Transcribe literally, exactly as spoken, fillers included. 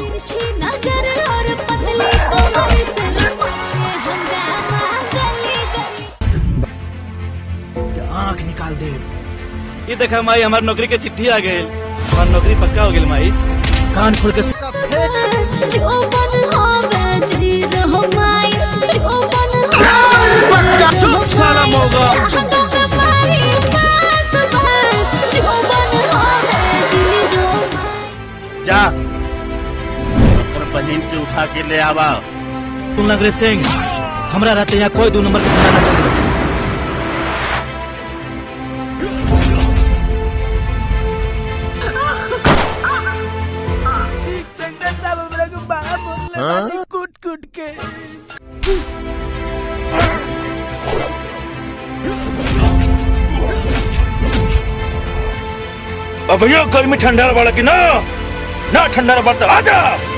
आँख निकाल दे। ये देखा माई हमारी नौकरी के चिट्ठी आ गई। हमारी नौकरी पक्का हो गई माई। कान खोल के साला मोगा। जा बहन के उठा के ले आवा। सुन लग रहे सिंह, हमरा रहते यहाँ कोई दो नंबर के ठिकाना चाहिए। कूट कूट के अब भैया गर्मी ठंडा वाला की ना ना ठंडा वाला आजा।